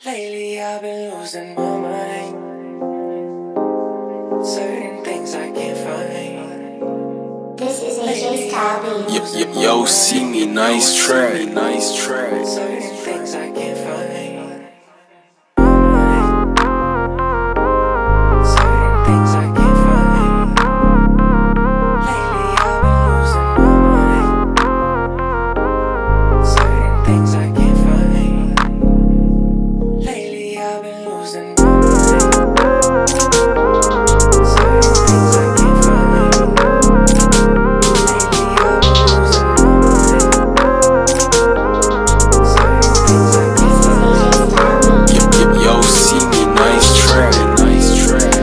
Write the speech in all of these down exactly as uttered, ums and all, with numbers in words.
Lately I've been losing my mind. Certain things I can't find. This is A J's style. Yo, yo, yo, see me, nice track, nice track. Certain things I can't find. Certain things I can't find. Lately I've been losing my mind. Certain things I can't find. Lately I've been losing my mind. Certain things I can't find. Lately I've been losing my mind. Certain things I can't find. Yo, yo, yo, see me, nice track, nice track.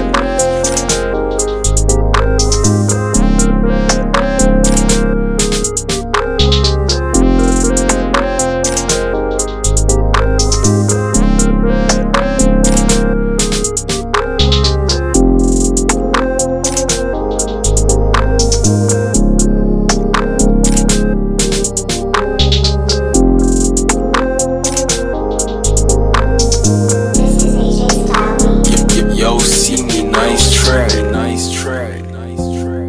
This is A J's style. Yo, yo, yo, see me, nice track, nice track, nice track.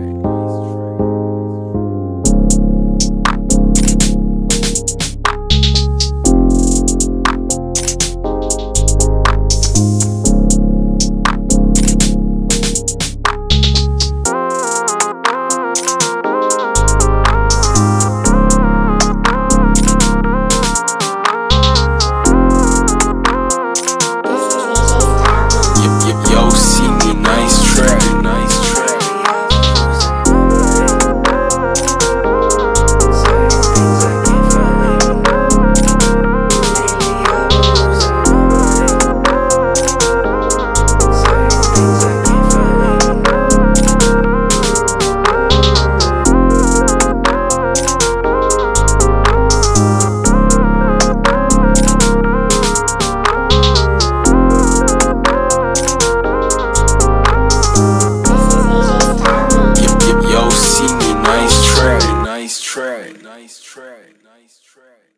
This is A J's style. Yo, yo, yo, see me, nice track, nice track. Yo, yo, yo, see me, nice track, nice track, nice track, nice track.